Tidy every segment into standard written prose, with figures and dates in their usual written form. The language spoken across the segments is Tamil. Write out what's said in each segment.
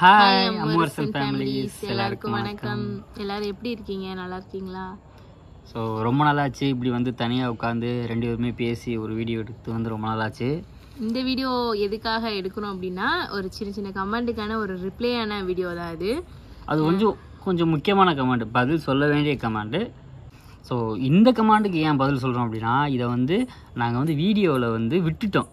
ஹாய் அம்முவர்சன் ஃபேமிலிஸ் எல்லாருக்கும் வணக்கம். எல்லாரும் எப்படி இருக்கீங்க? நல்லா இருக்கீங்களா? ஸோ ரொம்ப நாளாச்சு இப்படி வந்து தனியாக உட்காந்து ரெண்டு பேருமே பேசி ஒரு வீடியோ எடுத்து வந்து ரொம்ப நாளாச்சு. இந்த வீடியோ எதுக்காக எடுக்கணும் அப்படின்னா, ஒரு சின்ன சின்ன கமெண்ட்டுக்கான ஒரு ரிப்ளையான வீடியோ தான் அது. கொஞ்சம் முக்கியமான கமெண்ட், பதில் சொல்ல வேண்டிய கமெண்ட்டு. ஸோ இந்த கமெண்ட்டுக்கு ஏன் பதில் சொல்கிறோம் அப்படின்னா, இதை வந்து நாங்கள் வந்து வீடியோவில் வந்து விட்டுட்டோம்.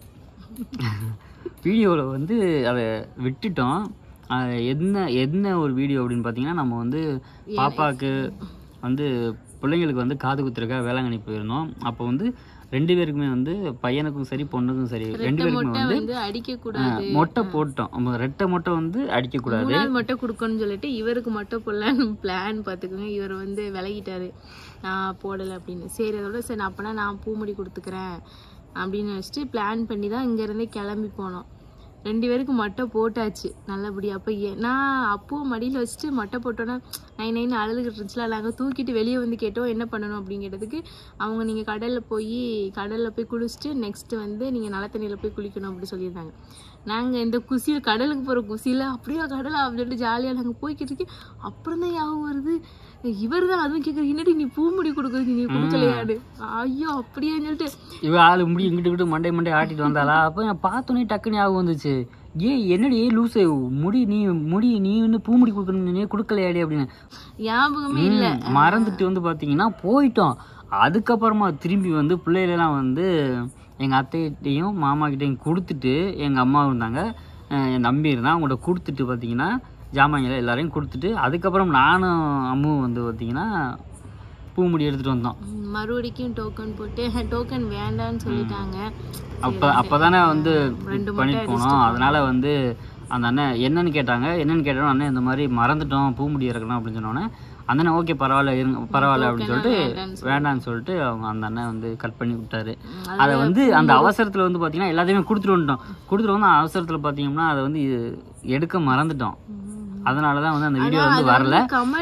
வீடியோவில் வந்து அதை விட்டுட்டோம். என்ன ஒரு வீடியோ அப்படின்னு பார்த்தீங்கன்னா, நம்ம வந்து பாப்பாவுக்கு வந்து பிள்ளைங்களுக்கு வந்து காது குத்துறதுக்காக வேளாங்கண்ணி போயிருந்தோம். அப்போ வந்து ரெண்டு பேருக்குமே வந்து பையனுக்கும் சரி பொண்ணுக்கும் சரி ரெண்டு பேருக்குமே வந்து அடிக்கக்கூடாது, மொட்டை போட்டோம். ரெட்டை மொட்டை வந்து அடிக்கக்கூடாது, மொட்டை கொடுக்கணும்னு சொல்லிட்டு இவருக்கு மொட்டை போடலான்னு பிளான் பார்த்துக்கோங்க. இவர் வந்து விலகிட்டாரு, நான் போடலை அப்படின்னு. சரி அதோட சரி அப்போனா நான் பூமுடி கொடுத்துக்கிறேன் அப்படின்னு வச்சுட்டு பிளான் பண்ணி தான் இங்கேருந்தே கிளம்பி போனோம். ரெண்டு பேருக்கு மொட்டை போட்டாச்சு நல்லபடி. அப்போ நான் அப்போது மடியில் வச்சுட்டு மொட்டை போட்டோன்னா நைன்னு அழுதுகிட்டு இருந்துச்சுல, நாங்கள் தூக்கிட்டு வெளியே வந்து கேட்டோம் என்ன பண்ணணும் அப்படின்னு கேட்டதுக்கு, அவங்க நீங்கள் கடலில் போய் குளிச்சுட்டு நெக்ஸ்ட்டு வந்து நீங்கள் நல்ல தண்ணியில் போய் குளிக்கணும் அப்படி சொல்லியிருந்தாங்க. நாங்கள் இந்த குசியில் கடலுக்கு போகிற குசியில் அப்படியே கடலை அப்படின்னு சொல்லிட்டு ஜாலியாக நாங்கள் போய்கிட்டு இருக்கேன். அப்புறம் தான் ஞாபகம் வருது, இவர் தான் அதுவும் கேட்குற, என்னடி நீ பூமுடி கொடுக்குறது நீ கொடுக்கலையாடு, ஐயோ அப்படியேன்னு சொல்லிட்டு இவ ஆளு முடி இங்கிட்டு மண்டை ஆட்டிட்டு வந்தாளா. அப்போ நான் பார்த்தோன்னே டக்குன்னு ஞாபகம் வந்துச்சு, என்னடி லூசு முடி நீ வந்து பூமுடி கொடுக்கணும் கொடுக்கலையாடி அப்படின்னு ஞாபகமே இல்லை. மறந்துட்டு வந்து பார்த்தீங்கன்னா போயிட்டோம். அதுக்கப்புறமா திரும்பி வந்து பிள்ளைகளெல்லாம் வந்து எங்கள் அத்தைகிட்டையும் மாமாக்கிட்டையும் கொடுத்துட்டு, எங்கள் அம்மா இருந்தாங்க, என் தம்பி இருந்தான், அவங்கள்ட்ட கொடுத்துட்டு பார்த்தீங்கன்னா ஜாமான்களை எல்லாரையும் கொடுத்துட்டு, அதுக்கப்புறம் நானும் அம்மும் வந்து பார்த்தீங்கன்னா பூமுடி எடுத்துகிட்டு வந்தோம். மறுபடிக்கும் டோக்கன் போட்டு டோக்கன் வேண்டான்னு சொல்லிட்டாங்க. அப்போ தானே வந்து பண்ணிட்டு போனோம். அதனால் வந்து அந்த அண்ணன் என்னன்னு கேட்டாலும் அண்ணன் இந்த மாதிரி மறந்துட்டோம் பூமுடி இறக்கணும் அப்படின்னு சொன்னோன்னே அந்த அண்ணன் ஓகே பரவாயில்ல அப்படின்னு சொல்லிட்டு வேண்டான்னு சொல்லிட்டு அவங்க அந்த அண்ணன் வந்து கட் பண்ணி விட்டாரு. அதை வந்து அந்த அவசரத்தில் வந்து பார்த்தீங்கன்னா எல்லாத்தையுமே கொடுத்துட்டு வந்து அவசரத்தில் பார்த்தீங்கன்னா அதை வந்து எடுக்க மறந்துட்டோம். அதனாலதான் வந்து அந்த வீடியோ வந்து வரல.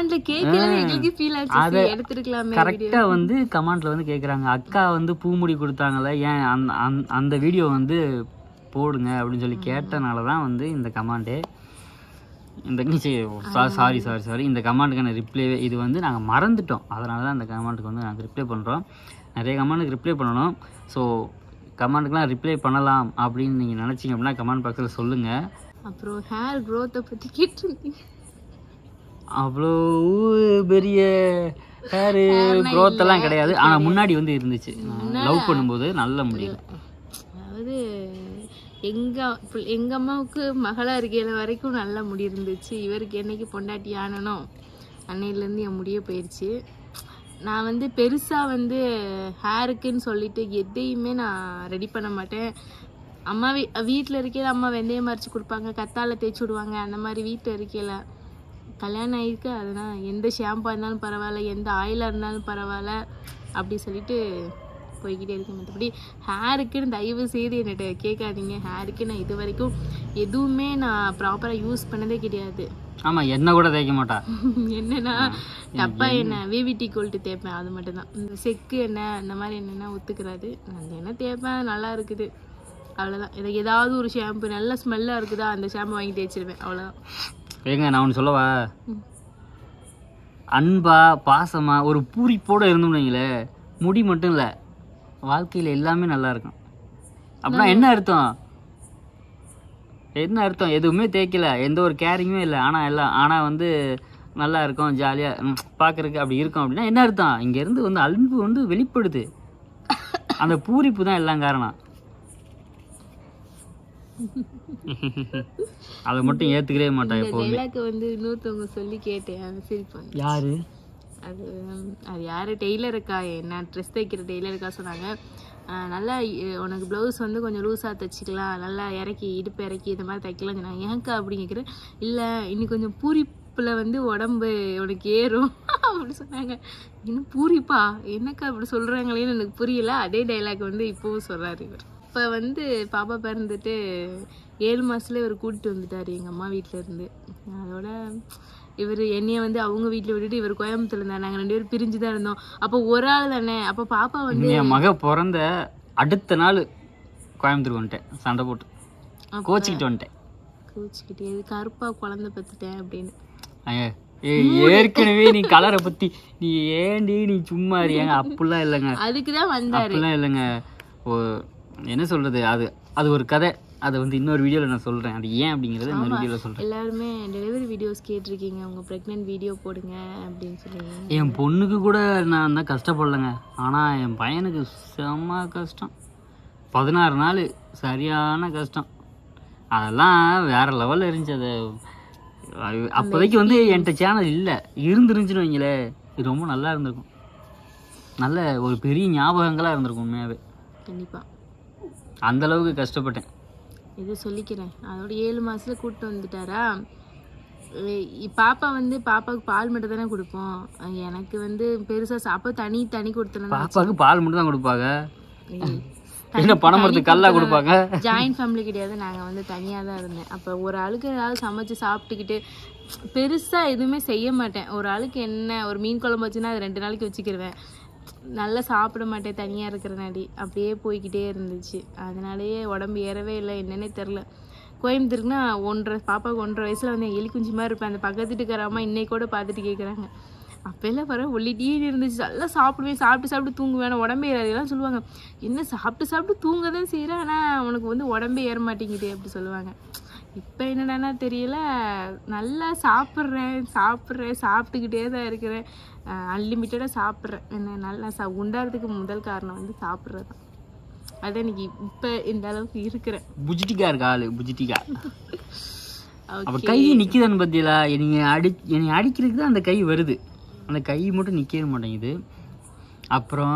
கரெக்டா வந்து கமெண்ட்ல வந்து கேக்குறாங்க, அக்கா வந்து பூமுடி கொடுத்தாங்கல்ல, ஏன் அந்த வீடியோ வந்து போடுங்க அப்படின்னு சொல்லி கேட்டனாலதான் வந்து இந்த கமெண்டே. சாரி இந்த கமெண்ட்டுக்கான ரிப்ளை இது வந்து நாங்கள் மறந்துட்டோம். அதனால தான் அந்த கமெண்ட்டுக்கு வந்து நாங்கள் ரிப்ளை பண்ணுறோம். நிறைய கமெண்ட்டுக்கு ரிப்ளை பண்ணணும். ஸோ கமெண்ட்டுக்கெலாம் ரிப்ளை பண்ணலாம் அப்படின்னு நீங்கள் நினச்சிங்க அப்படின்னா கமெண்ட் பாக்ஸில் சொல்லுங்கள். அப்புறம் ஹேர் க்ரோத்தை பற்றி கேட்டிருந்தீங்க. அவ்வளோ பெரிய ஹேர் க்ரோத் எல்லாம் கிடையாது, ஆனால் முன்னாடி வந்து இருந்துச்சு. லவ் பண்ணும்போது நல்ல முடியல. அதாவது எங்கள் அம்மாவுக்கு மகளாக இருக்கையில வரைக்கும் நல்ல முடி இருந்துச்சு. இவருக்கு என்னைக்கு பொண்டாட்டி ஆனனோ அன்னையிலேருந்து என் முடிய போயிடுச்சு. நான் வந்து பெருசாக வந்து ஹேருக்குன்னு சொல்லிட்டு எதையுமே நான் ரெடி பண்ண மாட்டேன். அம்மா வீட்டில் இருக்கையில் அம்மா வெந்தயம் மறைச்சி கொடுப்பாங்க, கத்தாழை தேய்ச்சி விடுவாங்க. அந்த மாதிரி வீட்டில் இருக்கையில் கல்யாணம் ஆகிருக்கு, அதனால் எந்த ஷாம்பாக இருந்தாலும் பரவாயில்ல, எந்த ஆயிலாக இருந்தாலும் பரவாயில்ல அப்படி சொல்லிட்டு போய்கிட்டே இருக்கேன். மற்றபடி ஹேருக்குன்னு தயவு செய்து என்கிட்ட கேட்காதீங்க. ஹேருக்கு நான் இது வரைக்கும் எதுவுமே நான் ப்ராப்பராக யூஸ் பண்ணதே கிடையாது. ஆமாம், என்ன கூட தேய்க்க மாட்டா. என்னன்னா டப்பா எண்ணெய் விவிடி கோல்ட்டு தேய்ப்பேன், அது மட்டும்தான். இந்த செக்கு எண்ணெய் அந்த மாதிரி என்னென்னா ஒத்துக்கிறாது. அந்த எண்ணெய் தேய்ப்பேன், நல்லா இருக்குது, அவ்வளோதான். எனக்கு ஏதாவது ஒரு ஷாம்பு நல்ல ஸ்மெல்லாக இருக்குதா அந்த ஷாம்பு வாங்கி தேய்ச்சிருவேன், அவ்வளோதான். ஏங்க நான் ஒன்று சொல்லவா, அன்பா பாசமா ஒரு பூரிப்போட இருந்தோம்னீங்களே, முடி மட்டும் இல்லை வாழ்க்கையில் எல்லாமே நல்லா இருக்கும். அப்படின்னா என்ன அர்த்தம்? எதுவுமே தேய்க்கல, எந்த ஒரு கேரிங்குமே இல்லை, ஆனால் வந்து நல்லா இருக்கும், ஜாலியாக பார்க்குறதுக்கு அப்படி இருக்கும். அப்படின்னா என்ன அர்த்தம்? இங்கேருந்து வந்து அன்பு வந்து வெளிப்படுது, அந்த பூரிப்பு தான் எல்லாம் காரணம். அதை மட்டும் ஏத்துக்கவே மாட்டாங்க. டைலாக் வந்து இன்னொருத்தவங்க சொல்லி கேட்டேன், அது சிரிப்பாங்க. யாரு அது யாரு டெய்லருக்கா, என்ன ட்ரெஸ் தைக்கிற டெய்லருக்கா சொன்னாங்க, நல்லா உனக்கு ப்ளவுஸ் வந்து கொஞ்சம் லூஸாக தைச்சிக்கலாம், நல்லா இடுப்பு இறக்கி இந்த மாதிரி தைக்கலாம் சொன்னாங்க. ஏன்க்கா அப்படி கேட்குறேன். இல்லை இன்னைக்கு கொஞ்சம் பூரிப்பில் வந்து உடம்பு உனக்கு ஏறும் அப்படி சொன்னாங்க. இன்னும் பூரிப்பா, என்னக்கா அப்படி சொல்கிறாங்களேன்னு எனக்கு புரியல. அதே டைலாக் வந்து இப்போவும் சொல்கிறாரு இவர். இப்போ வந்து பாப்பா பிறந்துட்டு 7 மாதத்துல இவர் கூட்டிட்டு வந்துட்டார் எங்கள் அம்மா வீட்டில் இருந்து. அதோட இவர் என்னைய வந்து அவங்க வீட்டில் விட்டுட்டு இவர் கோயம்புத்தூர்ல இருந்தார். நாங்கள் 2 பேரும் பிரிஞ்சு தான் இருந்தோம். அப்போ ஒரு ஆள் தானே. அப்போ பாப்பா வந்து என் மக பிறந்த அடுத்த நாள் கோயம்புத்தூர் வந்துட்டேன், சண்டை போட்டு கோச்சிக்கிட்டு வந்துட்டேன். கோச்சிக்கிட்டே கருப்பாக குழந்தை பத்துட்டேன் அப்படின்னு. ஏற்கனவே நீ கலரை பற்றி நீ ஏண்டி நீ சும்மா ஏங்க அப்படிலாம் இல்லைங்க. அதுக்கு தான் வந்தாரு. அப்படிலாம் இல்லைங்க. என்ன சொல்கிறது, அது ஒரு கதை. அதை வந்து இன்னொரு வீடியோவில் நான் சொல்கிறேன். அது ஏன் அப்படிங்கிறது இன்னொரு வீடியோவில் சொல்கிறேன். எல்லாருமே டெலிவரி வீடியோஸ் கேட்டிருக்கீங்க, உங்கள் ப்ரெக்னென்ட் வீடியோ போடுங்க அப்படின்னு சொல்லுவீங்க. என் பொண்ணுக்கு கூட நான் தான் கஷ்டப்படலைங்க. ஆனால் என் பையனுக்கு செம்ம கஷ்டம். 16 நாள் சரியான கஷ்டம். அதெல்லாம் வேறு லெவலில் இருந்துச்சு. அது அப்போதைக்கு வந்து என்கிட்ட சேனல் இல்லை, இருந்துருந்துச்சுன்னு வைங்களே, இது ரொம்ப நல்லா இருந்திருக்கும். நல்ல ஒரு பெரிய ஞாபகங்களாக இருந்திருக்கும் உண்மையாகவே. கண்டிப்பாக அந்தளவுக்கு கஷ்டப்பட்டேன். இது சொல்லிக்கிறேன். அதோட 7 மாதத்துல கூப்பிட்டு வந்துட்டாரா. பாப்பாவுக்கு பால் மட்டும் தானே கொடுப்போம். எனக்கு வந்து பெருசாக அப்போ தனி கொடுத்துருந்தேன். பாப்பாவுக்கு பால் மட்டும் தான் கொடுப்பாங்க. பணம் கல்லா கொடுப்பாங்க. ஜாயின்ட் ஃபேமிலி கிடையாது, நாங்கள் வந்து தனியாக தான் இருந்தேன். அப்போ ஒரு ஆளுக்கு ஏதாவது சமைச்சு சாப்பிட்டுக்கிட்டு பெருசாக எதுவுமே செய்ய மாட்டேன். ஒரு ஆளுக்கு என்ன ஒரு மீன் குழம்பு வச்சுன்னா அது 2 நாளைக்கு வச்சுக்கிடுவேன். நல்லா சாப்பிட மாட்டேன் தனியாக இருக்கிறனாடி. அப்படியே போய்கிட்டே இருந்துச்சு. அதனாலேயே உடம்பு ஏறவே இல்லை, என்னன்னே தெரில. கோயம்புத்தூருக்குன்னா பாப்பாவுக்கு 1.5 வயசில் வந்து எலி குஞ்சு மாதிரி இருப்பேன். அந்த பக்கத்து வீட்டுக்காரம்மா இன்னைக்கு கூட பார்த்துட்டு கேட்குறாங்க. அப்போல்லாம் வர ஒல்லிட்டே இருந்துச்சு. நல்லா சாப்பிடுவேன், சாப்பிட்டு தூங்குவேன். உடம்பே ஏறாதெல்லாம் சொல்லுவாங்க. என்ன சாப்பிட்டு தூங்க தான் செய்கிறேன், ஆனால் உனக்கு வந்து உடம்பே ஏற மாட்டேங்குது அப்படி சொல்லுவாங்க. இப்போ என்னடானா தெரியல, நல்லா சாப்பிட்டுக்கிட்டே தான் இருக்கிறேன். அன்லிமிட்டடாக சாப்பிட்றேன். என்ன நல்லா உண்டாகிறதுக்கு முதல் காரணம் வந்து சாப்பிட்றது தான். அதான் இன்னைக்கு இப்போ இந்த அளவுக்கு இருக்கிறேன். புஜிட்டிக்கா இருக்கா ஆளு, புஜிட்டிக்கா. அப்போ கை நிற்கிதான்னு பார்த்தீங்களா? என்னை அடிக்கிறதுக்கு தான் அந்த கை வருது. அந்த கை மட்டும் நிற்கவே மாட்டேங்குது. அப்புறம்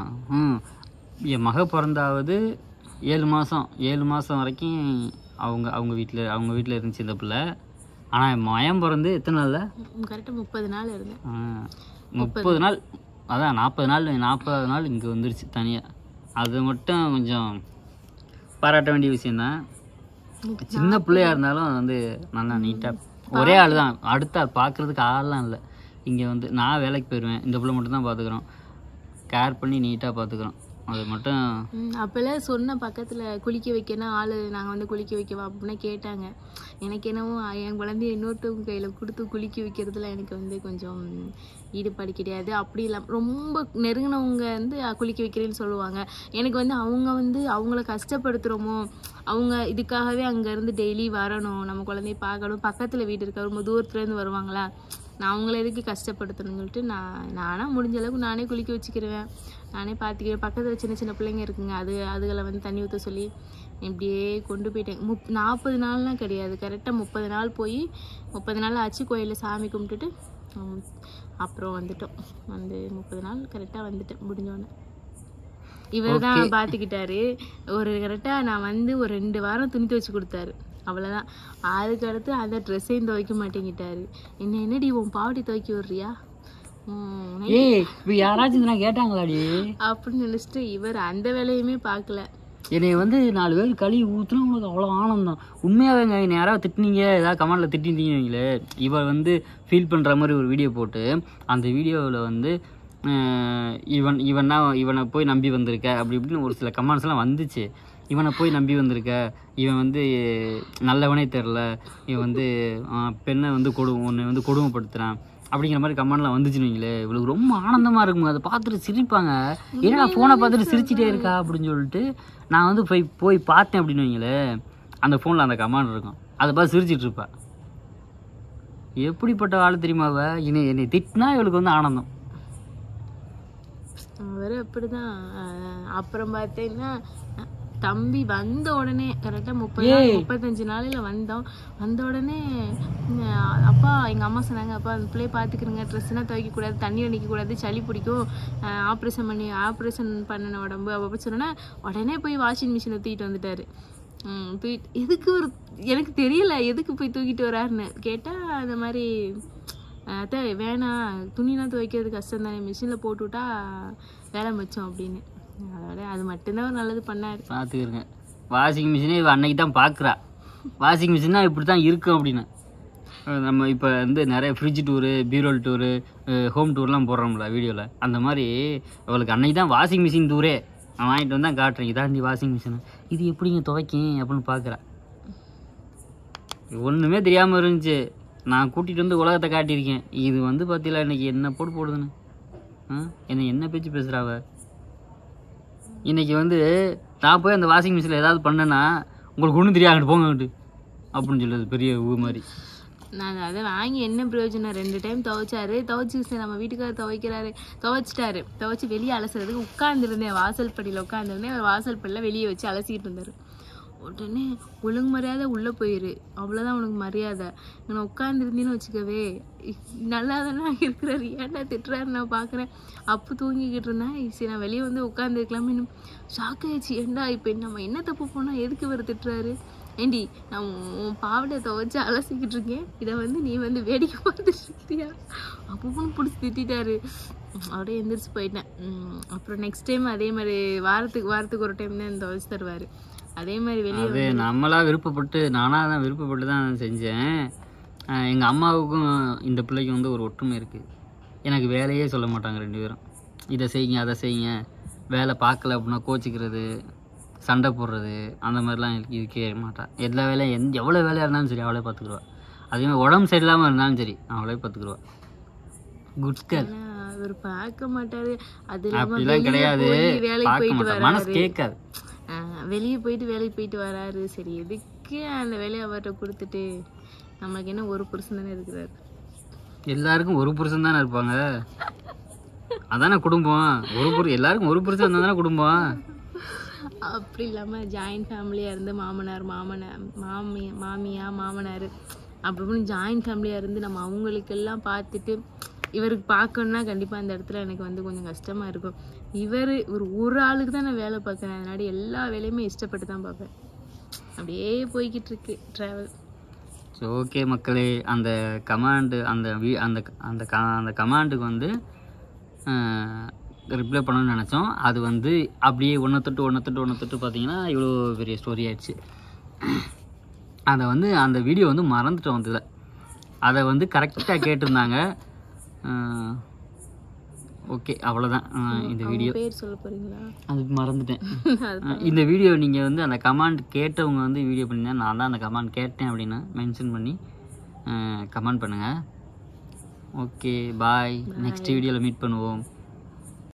என் மக பிறந்தாவது 7 மாதம் வரைக்கும் அவங்க வீட்டில் இருந்துச்சு இந்த பிள்ளை. ஆனால் என் மயம் பிறந்து எத்தனை நாளில்? கரெக்டாக 30 நாள் இருந்தேன். 30 நாள், அதான் 40 நாள் இங்கே வந்துருச்சு தனியாக. அது மட்டும் கொஞ்சம் பாராட்ட வேண்டிய விஷயந்தான். சின்ன பிள்ளையாக இருந்தாலும் அது வந்து நல்லா நீட்டாக ஒரே ஆள் தான். அடுத்த பார்க்குறதுக்கு ஆள்லாம் இல்லை. இங்கே வந்து நான் வேலைக்கு போயிடுவேன், இந்த பிள்ளை மட்டும் தான் பார்த்துக்குறோம். கேர் பண்ணி நீட்டாக பார்த்துக்குறோம். அது மட்டும் அப்போல்லாம் சொன்ன பக்கத்தில் குளிக்க வைக்கணும் ஆள், நாங்கள் வந்து குளிக்க வைக்கவா அப்படின்னா கேட்டாங்க. எனக்கு என்னவோ என் குழந்தைய இன்னொருத்தவங்க கையில் கொடுத்து குளிக்க வைக்கிறதுல எனக்கு வந்து கொஞ்சம் ஈடுபாடு கிடையாது. அப்படி இல்லை, ரொம்ப நெருங்கினவங்க வந்து குளிக்க வைக்கிறேன்னு சொல்லுவாங்க. எனக்கு வந்து அவங்கள கஷ்டப்படுத்துகிறோமோ, அவங்க இதுக்காகவே அங்கேருந்து டெய்லி வரணும், நம்ம குழந்தைய பார்க்கணும், பக்கத்தில் வீடு இருக்க ரொம்ப தூரத்துலேருந்து வருவாங்களா, நான் அவங்கள எதுக்கு கஷ்டப்படுத்தணும்னு சொல்லிட்டு நானாக முடிஞ்ச அளவுக்கு நானே குளிக்க வச்சுக்கிடுவேன், நானே பார்த்துக்கிறேன். பக்கத்தில் சின்ன பிள்ளைங்க இருக்குங்க, அதுகளை வந்து தண்ணி ஊற்ற சொல்லி இப்படியே கொண்டு போயிட்டேன். 40 நாள்லாம் கிடையாது, கரெக்டாக 30 நாள் போய் 30 நாள் ஆச்சு. கோயிலில் சாமி கும்பிட்டுட்டு அப்புறம் வந்துட்டோம். வந்து 30 நாள் கரெக்டாக வந்துட்டேன் முடிஞ்சோடனே. இவர் தான் பார்த்துக்கிட்டாரு. ஒரு கரெக்டாக நான் வந்து ஒரு 2 வாரம் துணி துவைச்சி கொடுத்தாரு, அவ்வளோதான். அதுக்கு அடுத்து அந்த ட்ரெஸ்ஸையும் துவைக்க மாட்டேங்கிட்டாரு. என்னடி உன் பாவடி துவைக்க விடுறியா யாராச்சும் கேட்டாங்களாடி அப்படின்னு நினைச்சிட்டு இவர் அந்த வேலையுமே பார்க்கல. என்னை வந்து 4 பேர் கழுவி ஊற்றுனா உங்களுக்கு அவ்வளோ ஆனந்தம். உண்மையாகவேங்க, என்னை யாராவது திட்டினீங்க, ஏதாவது கமெண்டில் திட்டிருந்தீங்களே, இவர் வந்து ஃபீல் பண்ணுற மாதிரி ஒரு வீடியோ போட்டு அந்த வீடியோவில் வந்து இவனை போய் நம்பி வந்திருக்க அப்படி இப்படின்னு ஒரு சில கமெண்ட்ஸ்லாம் வந்துச்சு. இவனை போய் நம்பி வந்திருக்க, இவன் வந்து நல்லவனே தெரில, இவன் வந்து பெண்ணை வந்து உன்னை வந்து கொடுமைப்படுத்துகிறான் அப்படிங்கிற மாதிரி கமெண்ட்லாம் வந்துச்சுன்னு வைங்களே, இவளுக்கு ரொம்ப ஆனந்தமாக இருக்குங்க. அதை பார்த்துட்டு சிரிப்பாங்க. ஏன்னா ஃபோனை பார்த்துட்டு சிரிச்சிட்டே இருக்கா அப்படின்னு சொல்லிட்டு நான் வந்து போய் பார்த்தேன் அப்படின்னு வைங்களே, அந்த ஃபோனில் அந்த கமெண்ட் இருக்கும், அதை பார்த்து சிரிச்சிட்டு இருப்பா. எப்படிப்பட்ட ஆள் தெரியுமாவ? என்னை திட்டினா இவளுக்கு வந்து ஆனந்தம். அவர் அப்படிதான். அப்புறம் பார்த்தீங்கன்னா தம்பி வந்த உடனே கரெக்டாக 35 நாளில் வந்த உடனே அப்பா எங்கள் அம்மா சொன்னாங்க, அப்பா அந்த பிள்ளைய பார்த்துக்கிறங்க, ட்ரெஸ்ஸுனா துவைக்கக்கூடாது, தண்ணியில் நிற்கக்கூடாது, சளி பிடிக்கும், ஆப்ரேஷன் பண்ணின உடம்பு அப்போ சொன்னோன்னா உடனே போய் வாஷிங் மிஷினை தூக்கிட்டு வந்துட்டார். எதுக்கு எனக்கு தெரியல எதுக்கு போய் தூக்கிட்டு வராருன்னு கேட்டால், அந்த மாதிரி வேணாம், துணிலாம் துவைக்கிறது கஷ்டம் தானே, மிஷினில் போட்டுவிட்டா வேலை மிச்சம் அப்படின்னு. அதோட அது மட்டும்தான் ஒரு நல்லது பண்ணார். பார்த்துக்கிறேங்க, வாஷிங் மிஷினே அன்னைக்கு தான் பார்க்குறா, வாஷிங் மிஷின்னா இப்படி தான் இருக்கும் அப்படின்னு. நம்ம இப்போ வந்து நிறைய ஃப்ரிட்ஜ் டூரு, பீரோல் டூரு, ஹோம் டூர்லாம் போடுறோம்ல வீடியோவில், அந்த மாதிரி அவளுக்கு அன்னைக்கு தான் வாஷிங் மிஷின் டூரே. நான் வாங்கிட்டு வந்தால் காட்டுறேன், இதாண்டி வாஷிங் மிஷின், இது எப்படிங்க துவைக்கும் அப்படின்னு பார்க்குறா. ஒன்றுமே தெரியாமல் இருந்துச்சு. நான் கூட்டிகிட்டு வந்து உலகத்தை காட்டியிருக்கேன். இது வந்து பார்த்தீங்களா இன்னைக்கு என்ன போட்டு போடுதுன்னு. என்னை என்ன பேச்சு பேசுகிறாவ. இன்னைக்கு வந்து நான் போய் அந்த வாஷிங் மிஷினில் ஏதாவது பண்ணேன்னா உங்களுக்கு ஒன்றும் தெரியாதுட்டு போங்கட்டு அப்படின்னு சொல்லுது பெரிய ஊ மாதிரி. நான் அதை வாங்கி என்ன பிரயோஜனம்? 2 டைம் துவைச்சாரு. துவைச்சி சரி நம்ம வீட்டுக்காரர் துவைக்கிறாரு, துவைச்சிட்டாரு. துவைச்சி வெளியே அலசுறதுக்கு உட்காந்துருந்தேன். வாசல் படியில் உட்காந்துருந்தேன். அவர் வாசல் படியில் வெளியே வச்சு அலசிக்கிட்டு இருந்தார். உடனே ஒழுங்கு மரியாதை உள்ளே போயிரு, அவ்வளோதான் உனக்கு மரியாதை. நான் உட்காந்துருந்தேன்னு வச்சுக்கவே நல்லா தானே இருக்கிறாரு, ஏன்டா திட்டுறாரு நான் பார்க்குறேன். அப்போ தூங்கிக்கிட்டு இருந்தேன். சரி நான் வெளியே வந்து உட்காந்துருக்கலாமே. இன்னும் ஷாக் ஆயிடுச்சு. ஏண்டா இப்போ நம்ம என்ன தப்பு போனால் எதுக்கு இவர் திட்டுறாரு? ஏண்டி நான் உன் பாவடை துவைச்சி அலசிக்கிட்டு இருக்கேன், இதை வந்து நீ வந்து வேடிக்கை பார்த்துட்டு இருக்கியா? அப்பவும் பிடிச்சி திட்டாரு. அப்படியே எந்திரிச்சு போயிட்டேன். அப்புறம் நெக்ஸ்ட் டைம் அதே மாதிரி வாரத்துக்கு ஒரு டைம் தான் துவைச்சி தருவார். அதே மாதிரி வெளியே அது நம்மளாக விருப்பப்பட்டு நானாக தான் விருப்பப்பட்டு தான் செஞ்சேன். எங்கள் அம்மாவுக்கும் இந்த பிள்ளைக்கும் வந்து ஒரு ஒற்றுமை இருக்குது. எனக்கு வேலையே சொல்ல மாட்டாங்க 2 பேரும். இதை செய்யுங்க அதை செய்யுங்க, வேலை பார்க்கல அப்படின்னா கோச்சிக்கிறது, சண்டை போடுறது, அந்த மாதிரிலாம் இருக்கவே மாட்டான். எல்லா வேலையும் எவ்வளோ வேலையாக இருந்தாலும் சரி அவளே பார்த்துக்குருவா. அதேமாதிரி உடம்பு சரியில்லாமல் இருந்தாலும் சரி அவளே பார்த்துக்குருவா. Good care. அவர் பார்க்க மாட்டாரு. அது அப்படிலாம் கிடையாது, பார்க்க மாட்டார், மனசு கேட்காது. வெளியே போயிட்டு வேலைக்கு போயிட்டு வராரு. சரி எதுக்கு அந்த வேலையை அவர்கிட்ட கொடுத்துட்டு, நம்மளுக்கு என்ன ஒரு புருஷன் தானே இருக்கிறாரு. எல்லாருக்கும் ஒரு புருஷன் தானே இருப்பாங்க, அதானே குடும்பம். எல்லாருக்கும் ஒரு புருஷன் இருந்தால் தானே குடும்பம். அப்படி இல்லாமல் ஜாயின்ட் ஃபேமிலியாக இருந்து மாமியா மாமனார் அப்படின்னு ஜாயின்ட் ஃபேமிலியாக இருந்து நம்ம அவங்களுக்கெல்லாம் பார்த்துட்டு இவருக்கு பார்க்கணுன்னா கண்டிப்பாக அந்த இடத்துல எனக்கு வந்து கொஞ்சம் கஷ்டமாக இருக்கும். ஒரு ஆளுக்கு தான் நான் வேலை பார்க்குறேன். அதனால எல்லா வேலையுமே இஷ்டப்பட்டு தான் பார்ப்பேன். அப்படியே போய்கிட்டு இருக்கு ட்ராவல். ஸோ ஓகே மக்களே, அந்த கமாண்டு அந்த கமாண்டுக்கு வந்து ரிப்ளை பண்ணணும்னு நினச்சோம். அது வந்து அப்படியே ஒன்றை தொட்டு பார்த்தீங்கன்னா இவ்வளோ பெரிய ஸ்டோரி ஆயிடுச்சு. அதை வந்து அந்த வீடியோ வந்து மறந்துட்டோம் வந்ததில். அதை வந்து கரெக்டாக கேட்டிருந்தாங்க. ஓகே அவ்வளோதான் இந்த வீடியோ. பேர் சொல்ல போகிறீங்களா? அது மறந்துட்டேன். இந்த வீடியோ நீங்கள் வந்து அந்த கமாண்ட் கேட்டவங்க வந்து வீடியோ பண்ணிங்கன்னா நான் தான் அந்த கமாண்ட் கேட்டேன் அப்படின்னு மென்ஷன் பண்ணி கமெண்ட் பண்ணுங்கள். Okay bye. நெக்ஸ்ட் வீடியோவில் மீட் பண்ணுவோம்.